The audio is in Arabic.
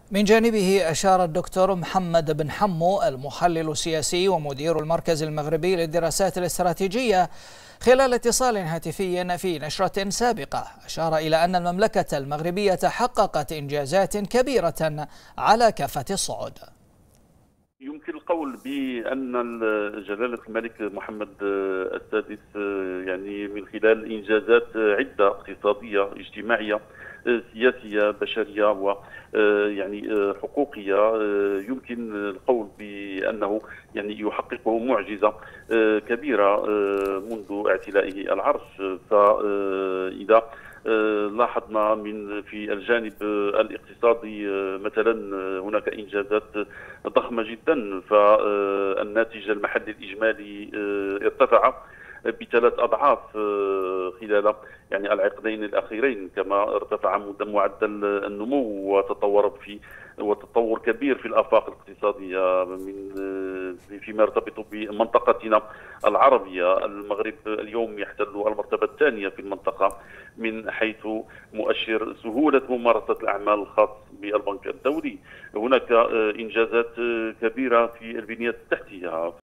من جانبه أشار الدكتور محمد بن حمو المحلل السياسي ومدير المركز المغربي للدراسات الاستراتيجية خلال اتصال هاتفي في نشرة سابقة، أشار إلى أن المملكة المغربية حققت إنجازات كبيرة على كافة الصعد. يمكن القول بأن جلالة الملك محمد السادس يعني من خلال إنجازات عدة اقتصادية اجتماعية سياسية بشرية و يعني حقوقية، يمكن القول بأنه يعني يحقق معجزة كبيرة منذ اعتلائه العرش. فإذا لاحظنا في الجانب الاقتصادي مثلا هناك إنجازات ضخمة جدا، فالناتج المحلي الإجمالي ارتفع بثلاث أضعاف خلال يعني العقدين الأخيرين، كما ارتفع معدل النمو وتطور كبير في الآفاق الاقتصادية فيما يرتبط بمنطقتنا العربية. المغرب اليوم يحتل المرتبة الثانية في المنطقة من حيث مؤشر سهولة ممارسة الأعمال الخاص بالبنك الدولي. هناك إنجازات كبيرة في البنية التحتية.